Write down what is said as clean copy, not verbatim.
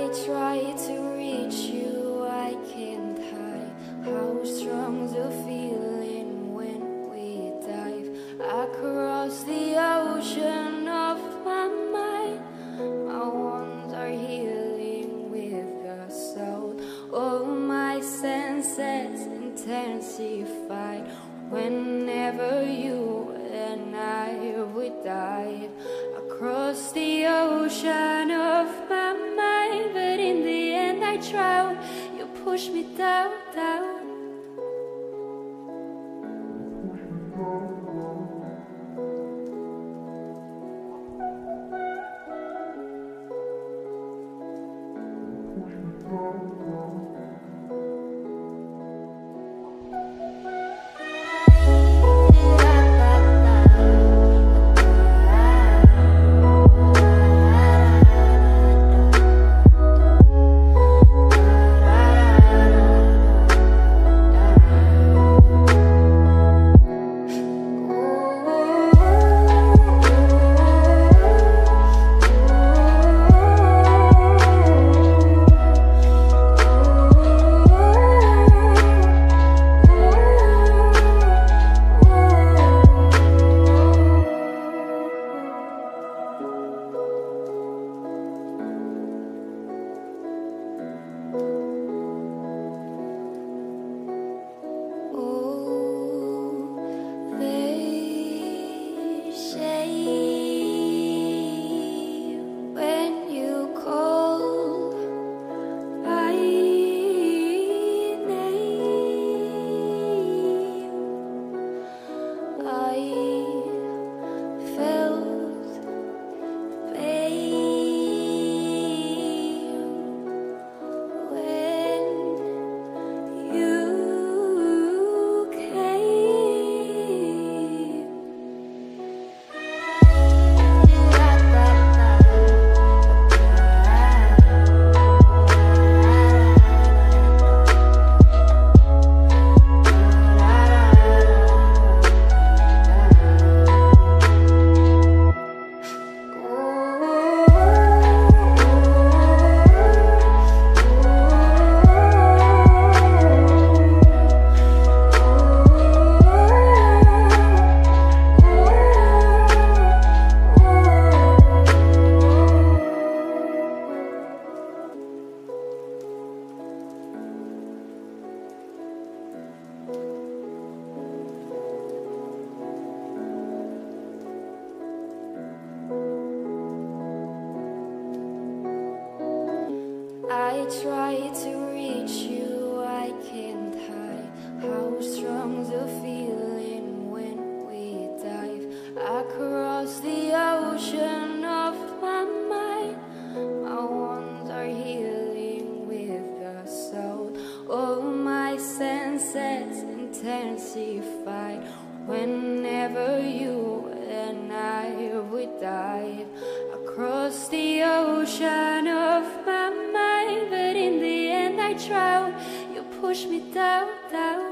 try to reach you, I can't hide how strong's the feeling when we dive across the ocean of my mind. My wounds are healing with the soul. All my senses intensified whenever you and I would dive across the ocean of my mind. But in the end I drown. You push me down, down. I try to reach you, I can't hide how strong's the feeling when we dive across the ocean of my mind. My wounds are healing with the soul. All my senses intensified whenever you and I would dive across the ocean of my mind. But in the end I drown. You push me down, down.